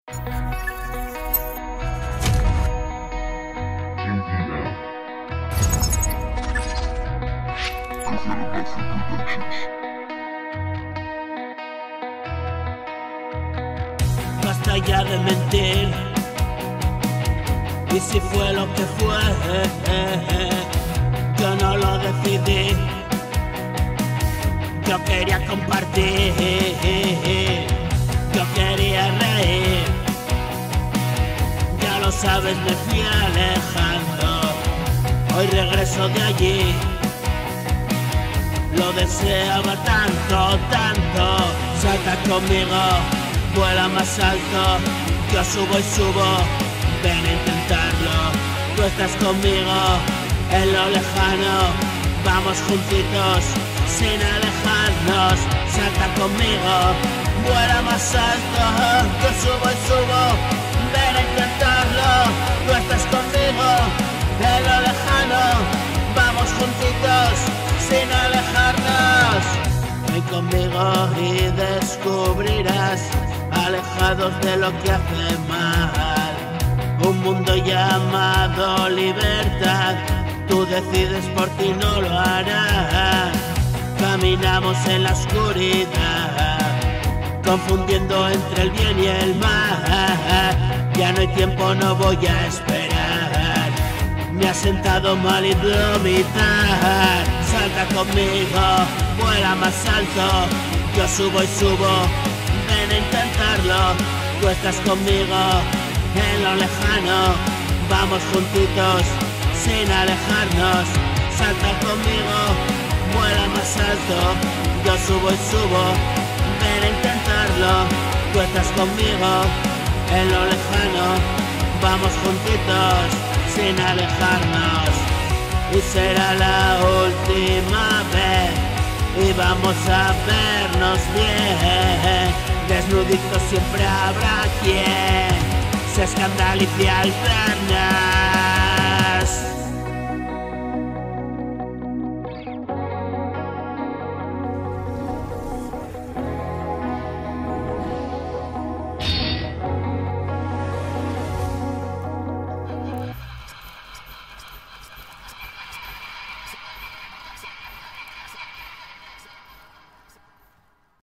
Basta ya de mentir, y si fue lo que fue, yo no lo decidí. Yo quería compartir, yo quería reír. Ya lo sabes, me fui alejando. Hoy regreso de allí. Lo deseaba tanto, tanto. Salta conmigo, vuela más alto. Yo subo y subo, ven a intentarlo. Tú estás conmigo en lo lejano. Vamos juntitos sin alejarnos. Salta conmigo, vuela más alto. Yo subo y subo, ven a intentarlo. Tú estás conmigo en lo lejano. Vamos juntitos sin alejarnos. Ven conmigo y descubrirás, alejados de lo que hace mal, un mundo llamado libertad. Tú decides, por ti no lo hará. Caminamos en la oscuridad, confundiendo entre el bien y el mal. Ya no hay tiempo, no voy a esperar. Me ha sentado mal y vomitar. Salta conmigo, vuela más alto. Yo subo y subo, ven a intentarlo. Tú estás conmigo en lo lejano. Vamos juntitos sin alejarnos. Salta conmigo, vuela más alto. Yo subo y subo, ven a intentarlo. Tú estás conmigo en lo lejano. Vamos juntitos sin alejarnos. Y será la última vez, y vamos a vernos bien. Desnuditos siempre habrá quien se escandalice al vernos.